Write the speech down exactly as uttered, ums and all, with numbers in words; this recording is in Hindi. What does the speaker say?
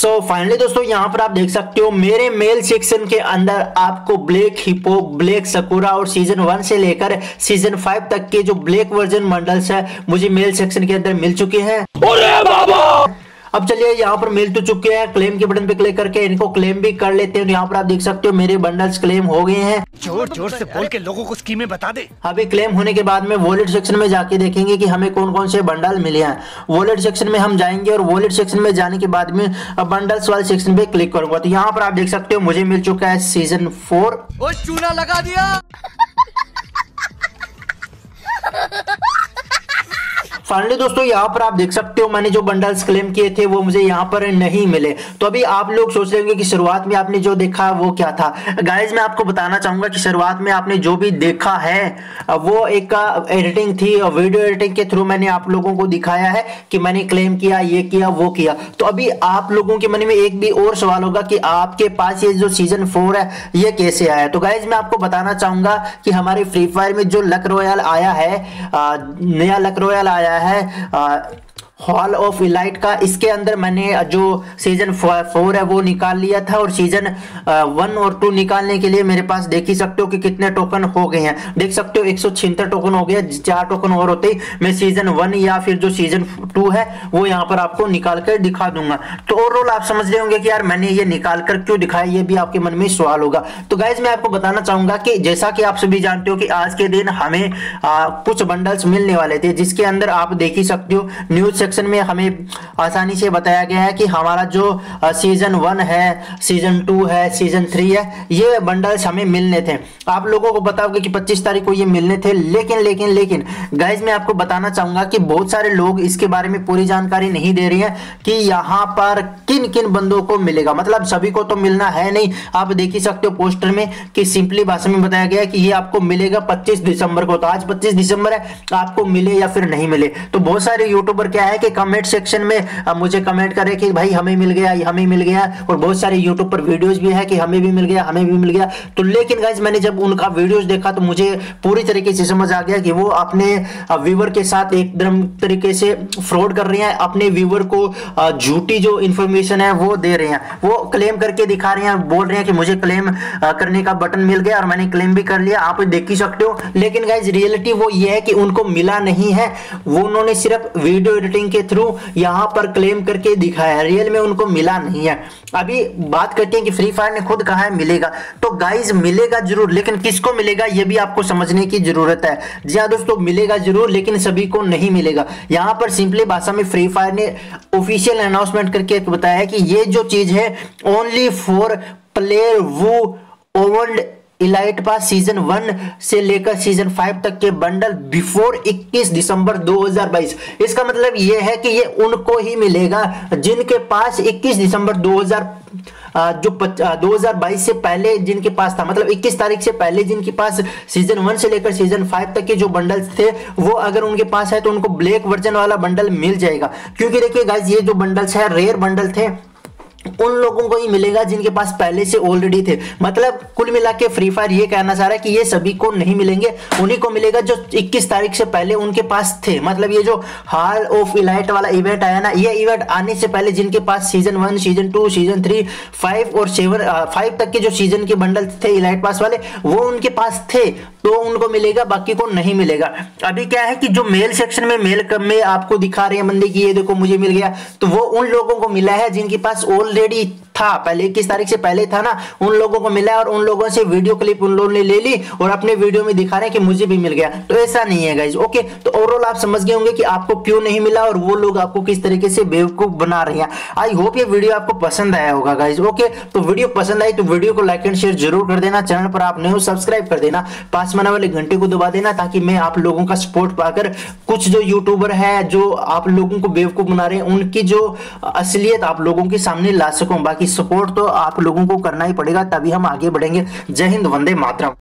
सो फाइनली दोस्तों यहाँ पर आप देख सकते हो मेरे मेल सेक्शन के अंदर आपको ब्लैक हिप्पो, ब्लैक सकुरा और सीजन वन से लेकर सीजन फाइव तक के जो ब्लैक वर्जन बंडल्स है मुझे मेल सेक्शन के अंदर मिल चुके हैं। अरे बाबा! अब चलिए यहाँ पर मिल तो चुके हैं, क्लेम के बटन पे क्लिक करके इनको क्लेम भी कर लेते हैं। यहाँ पर आप देख सकते हो मेरे बंडल्स क्लेम हो गए हैं। जोर जोर से बोल के लोगों को स्कीमें बता दे। अभी क्लेम होने के बाद में वॉलेट सेक्शन में जाके देखेंगे कि हमें कौन कौन से बंडल मिले हैं। वॉलेट सेक्शन में हम जाएंगे और वॉलेट सेक्शन में जाने के बाद में बंडल्स वाले सेक्शन पे क्लिक करूंगा। तो यहाँ पर आप देख सकते हो मुझे मिल चुका है सीजन फोर। और चूना लगा दिया। फाइनली दोस्तों यहाँ पर आप देख सकते हो मैंने जो बंडल्स क्लेम किए थे वो मुझे यहाँ पर नहीं मिले। तो अभी आप लोग सोच रहे होंगे कि शुरुआत में आपने जो देखा वो क्या था। गाइज मैं आपको बताना चाहूंगा कि शुरुआत में आपने जो भी देखा है वो एक एडिटिंग थी और वीडियो एडिटिंग के थ्रू मैंने आप लोगों को दिखाया है कि मैंने क्लेम किया, ये किया, वो किया। तो अभी आप लोगों के मन में एक भी और सवाल होगा कि आपके पास ये जो सीजन फोर है ये कैसे आया। तो गाइज मैं आपको बताना चाहूंगा कि हमारे फ्री फायर में जो लक रॉयल आया है, नया लक रॉयल आया है हॉल ऑफ इलाइट का, इसके अंदर मैंने जो सीजन फोर है वो निकाल लिया था और सीजन वन और टू निकालने के लिए मेरे पास देख ही सकते हो कि कितने टोकन हो गए हैं। देख सकते हो एक सौ छिहत्तर टोकन हो गया। चार टोकन और होते ही मैं सीजन वन या फिर जो सीजन टू है वो यहाँ पर आपको निकाल कर दिखा दूंगा। तो ओवरऑल आप समझ रहे होंगे कि यार मैंने ये निकाल कर क्यों दिखाया, ये भी आपके मन में सवाल होगा। तो गाइज मैं आपको बताना चाहूंगा कि जैसा कि आप सभी जानते हो कि आज के दिन हमें आ, कुछ बंडल्स मिलने वाले थे, जिसके अंदर आप देख ही सकते हो न्यूज सेक्शन में हमें आसानी से बताया गया है कि हमारा जो सीजन वन है, सीजन टू है, सीजन थ्री है, ये बंडल्स हमें मिलने थे। आप लोगों को पता होगा कि पच्चीस तारीख को ये मिलने थे। लेकिन लेकिन लेकिन गाइज मैं आपको बताना चाहूंगा कि बहुत सारे लोग इसके बारे में पूरी जानकारी नहीं दे रही हैं कि यहाँ पर किन किन बंदों को मिलेगा। मतलब सभी को तो मिलना है नहीं। आप देख ही सकते हो पोस्टर में कि सिंपली भाषा में बताया गया है कि ये आपको मिलेगा पच्चीस दिसंबर को। तो आज पच्चीस दिसंबर है, आपको मिले या फिर नहीं मिले। तो बहुत सारे यूट्यूबर क्या है कि कमेंट सेक्शन में अब मुझे कमेंट करे कि भाई हमें मिल गया, हमें मिल गया, और बहुत सारे यूट्यूब पर वीडियोस भी है कि हमें भी मिल गया, हमें भी मिल गया। तो लेकिन गाइस मैंने जब उनका वीडियोस देखा तो मुझे पूरी तरीके से समझ आ गया कि वो अपने व्यूअर के साथ एकदम तरीके से फ्रॉड कर रहे हैं। अपने व्यूअर को झूठी जो इंफॉर्मेशन है वो दे रहे हैं, वो क्लेम करके दिखा रहे हैं, बोल रहे हैं कि मुझे क्लेम करने का बटन मिल गया और मैंने क्लेम भी कर लिया, आप देख ही सकते हो। लेकिन गाइस रियलिटी वो ये है कि उनको मिला नहीं है, वो उन्होंने सिर्फ वीडियो एडिटिंग के थ्रू यहां पर क्लेम करके दिखाया है, रियल में उनको मिला नहीं है। अभी बात करते हैं कि फ्री फायर ने खुद कहा है मिलेगा। तो गाइज मिलेगा जरूर, लेकिन किसको मिलेगा ये भी आपको समझने की जरूरत है। जी हाँ दोस्तों, मिलेगा जरूर लेकिन सभी को नहीं मिलेगा। यहां पर सिंपली भाषा में फ्री फायर ने ऑफिशियल अनाउंसमेंट करके बताया है कि ये जो चीज है ओनली फॉर प्लेयर वो old elite pass season one से लेकर सीजन फाइव तक के बंडल बिफोर इक्कीस दिसंबर दो हज़ार बाईस। इसका मतलब यह है कि ये उनको ही मिलेगा जिनके पास इक्कीस दिसंबर दो हज़ार जो दो हज़ार बाईस से पहले जिनके पास था, मतलब इक्कीस तारीख से पहले जिनके पास सीजन वन से लेकर सीजन फाइव तक के जो बंडल्स थे वो अगर उनके पास है तो उनको ब्लैक वर्जन वाला बंडल मिल जाएगा। क्योंकि देखिए गाइस ये जो बंडल्स है रेयर बंडल थे, उन लोगों को ही मिलेगा जिनके पास पहले से ऑलरेडी थे। मतलब कुल मिला के फ्री फायर ये कहना चाह रहा है कि ये सभी को नहीं मिलेंगे, उन्हीं को मिलेगा जो इक्कीस तारीख से पहले उनके पास थे। मतलब ये जो हॉल ऑफ इलाइट वाला इवेंट आया ना, ये इवेंट आने से पहले जिनके पास season one, season two, season three, five और सेवन फाइव तक के जो सीजन के बंडल थे इलाइट पास वाले, वो उनके पास थे तो उनको मिलेगा, बाकी को नहीं मिलेगा। अभी क्या है कि जो मेल सेक्शन में मेल में आपको दिखा रहे हैं बंदे की ये देखो मुझे मिल गया, तो वो उन लोगों को मिला है जिनके पास ऑलरेडी था, पहले इक्कीस तारीख से पहले था ना, उन लोगों को मिला और उन लोगों से वीडियो क्लिप उन लोगों ने ले ली और अपने वीडियो में दिखा रहे हैं कि मुझे भी मिल गया। तो ऐसा नहीं है गाइज। ओके, तो ओवरऑल आप समझ गए होंगे कि आपको क्यों नहीं मिला और वो लोग आपको किस तरीके से बेवकूफ बना रहे हैं। आई होप ये वीडियो आपको पसंद आया होगा गाइज। ओके, तो वीडियो पसंद आई तो वीडियो को लाइक एंड शेयर जरूर कर देना। चैनल पर आप नए हो सब्सक्राइब कर देना, पास में आने वाले घंटे को दबा देना ताकि मैं आप लोगों का सपोर्ट पाकर कुछ जो यूट्यूबर है जो आप लोगों को बेवकूफ बना रहे हैं उनकी जो असलियत आप लोगों के सामने ला सकूं। बाकी सपोर्ट तो आप लोगों को करना ही पड़ेगा, तभी हम आगे बढ़ेंगे। जय हिंद, वंदे मातरम।